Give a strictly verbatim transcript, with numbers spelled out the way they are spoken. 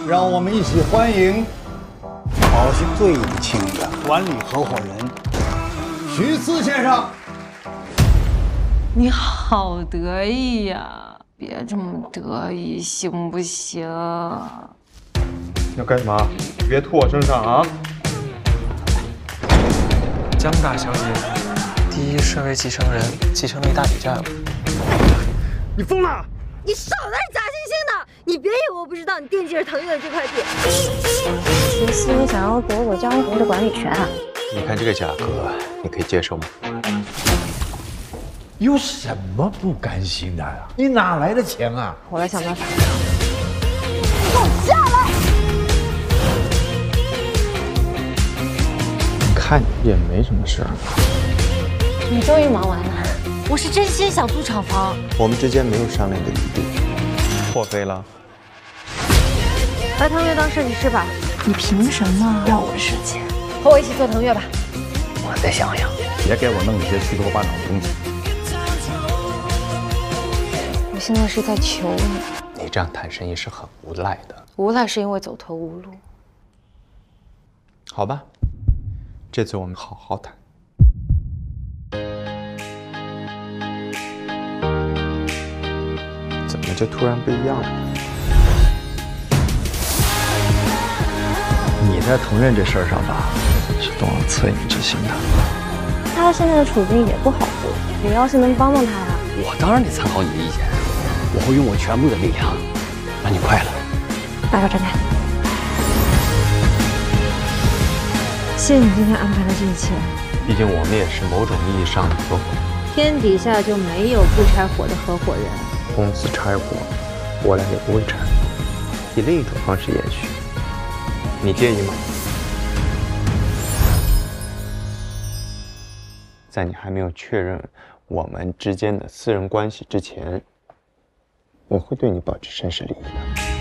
让我们一起欢迎宝兴最请的管理合伙人徐思先生。 你好得意呀！别这么得意，行不行？ 要干嘛？别吐我身上啊！ 江大小姐，第一顺位继承人继承了一大笔债务。 你疯了！ 你少在假惺惺的！你别以为我不知道你惦记着腾越的这块地。 徐思，你想要夺我江湖的管理权啊？ 你看这个价格，你可以接受吗？ 有什么不甘心的呀？你哪来的钱啊？ 我来想办法。 给我下来！ 看也没什么事儿。 你终于忙完了。 我是真心想租厂房， 我们之间没有商量的余地。 破费了。 来腾越当设计师吧。 你凭什么要我的设计？ 和我一起做腾越吧。 我再想想。 别给我弄一些虚头巴脑的东西。 我现在是在求你。 你这样谈生意是很无赖的。 无赖是因为走投无路。 好吧，这次我们好好谈。怎么就突然不一样了？ 你在腾越这事儿上吧，是动了恻隐之心的。 他现在的处境也不好过，你要是能帮帮他呀， 我当然得参考你的意见，我会用我全部的力量让你快乐。 大手展开。谢谢你今天安排的这一切。 毕竟我们也是某种意义上的合伙人。 天底下就没有不拆伙的合伙人。 公司拆伙，我俩也不会拆，以另一种方式延续。你介意吗？在你还没有确认我们之间的私人关系之前，我会对你保持绅士礼仪的。